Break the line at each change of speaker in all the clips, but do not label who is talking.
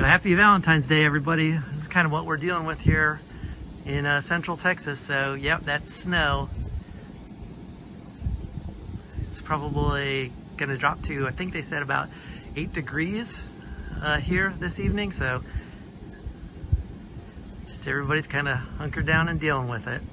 happy Valentine's Day, everybody. This is kind of what we're dealing with here in Central Texas. So, yep, that's snow. It's probably going to drop to, I think they said about 8 degrees here this evening. So, just everybody's kind of hunkered down and dealing with it.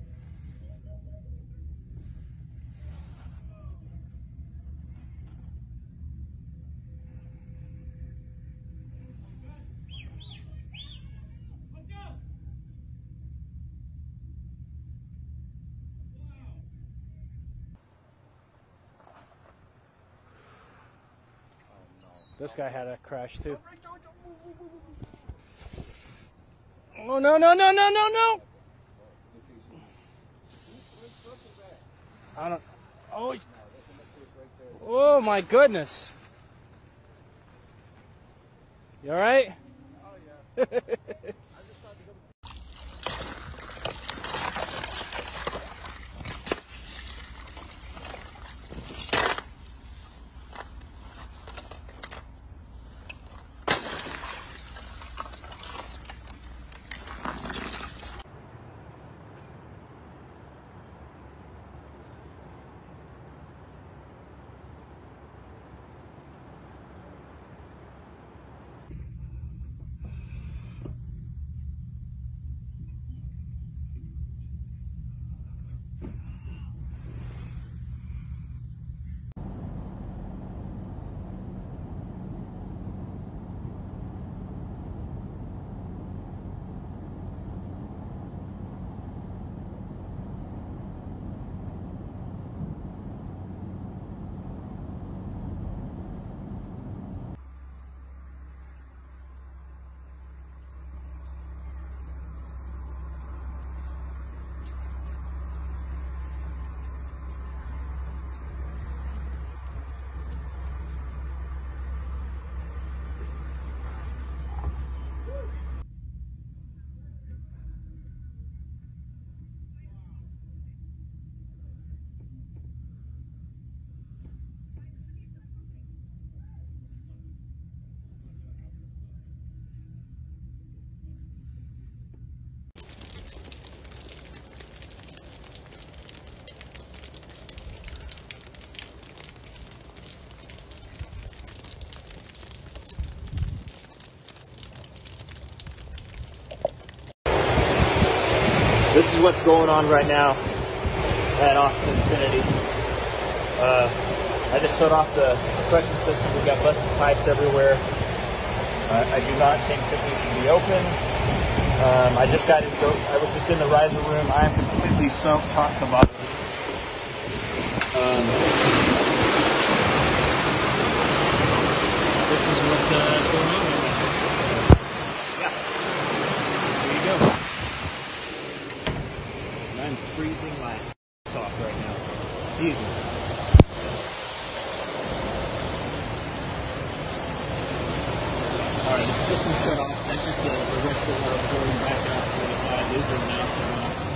This guy had a crash too. Oh, no, no, no, no, no, no! I don't... Oh, oh my goodness. You all right? Oh, yeah.
This is what's going on right now at Austin Infinity. I just shut off the suppression system. We've got busted pipes everywhere. I do not think that these should be open. I was just in the riser room. I am completely soaked top to bottom. This is what's going on right now. Yeah. There you go. I'm freezing my ass off right now. Excuse me. Alright, this is shut off. That's just the rest of the recording back out to the side. These are now shut off.